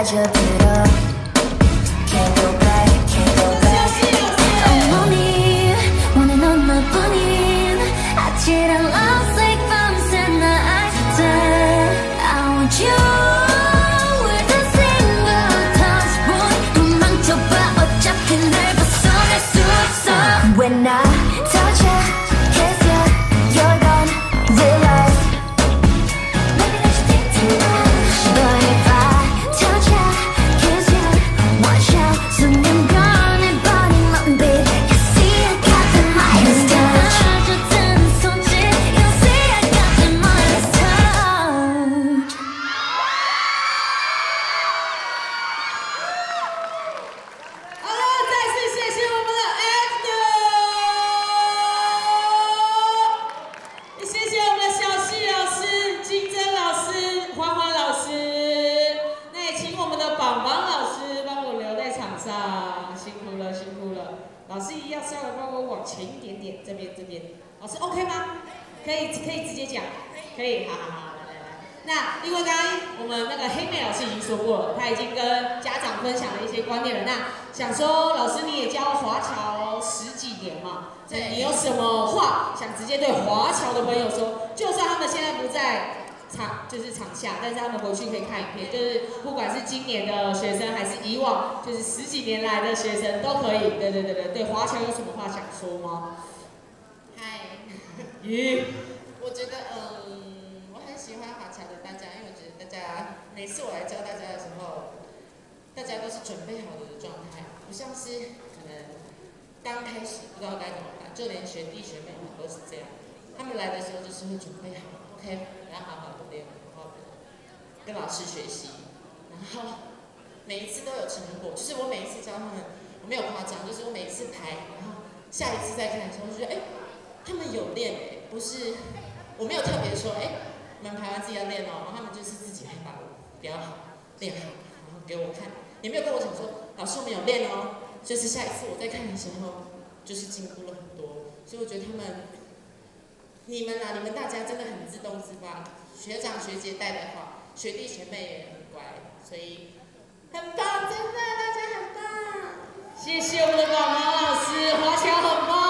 빠져들어 Can't go back, can't go back 온몸이 원해 넌 너뿐인 아찔한 love like 밤새 나 알수 때 I want you with a single touch boy 도망쳐봐 어차피 날 벗어날 수 없어 When I touch you, kiss you, you're gone, realize Maybe that you think too much But if I touch you, kiss you, watch out 수면변해버린 mountain babe You see I got the Midas touch 젖은 손짓 You see I got the Midas touch 好了，再次谢谢我们的 Actor， 也谢谢我们的小溪老师、金珍老师、欢欢老师，那也请我们的榜榜老师帮我留在场上，辛苦了，辛苦了。老师一样稍微帮我往前一点点，这边。老师 OK 吗？可以直接讲，可以，好，来。那因为刚刚我们那个黑妹老师已经说过了，她已经跟家长分享了一些观念了。那想说，老师你也教华侨10几年嘛，对，你有什么话想直接对华侨的朋友说？就算他们现在不在场下，但是他们回去可以看影片，就是不管是今年的学生还是以往就是10几年来的学生都可以。对，华侨有什么话想说吗？ 嗨， 咦， 我觉得我很喜欢华侨的大家，因为我觉得大家每次我来教大家的时候，大家都是准备好的状态，不像是可能刚开始不知道该怎么办，就连学弟学妹们都是这样，他们来的时候就是会准备好 ，OK， 我要好好的练，好好的跟老师学习，然后每一次都有成果，就是我每一次教他们，我没有夸张，就是我每一次排，然后下一次再看的时候，就觉得他们有练不是我没有特别说你们排完自己要练哦，然后他们就是自己来把舞表好练好，然后给我看，也没有跟我讲说老师我们有练哦，就是下一次我再看的时候就是进步了很多，所以我觉得你们大家真的很自动自发，学长学姐带的好，学弟学妹也很乖，所以很棒，真的大家很棒， 谢谢我们的宝宝老师，华侨很棒，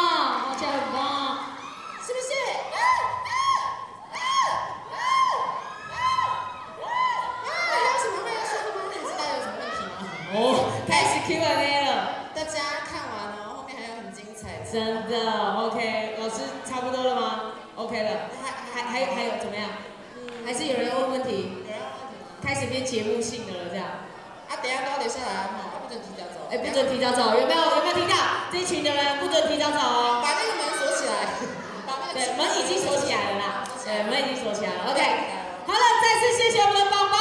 是不是？还有什么话要说的吗？还是大家有什么问题吗？ 哦，开始 Q&A 了， 大家看完了，后面还有很精彩的。 真的 OK， 老师差不多了吗 ？OK 了，还有怎么样？还是有人要问问题？ 有人要问题吗？ 开始变节目性的了，这样。 等一下都要留下来啊，不准提早走。 不准提早走，有没有听到？这一群的人不准提早走哦。 把那个门锁起来。 对，门已经锁起来了啦。对，门已经锁起来了。OK， 好了，再次谢谢我们的宝宝。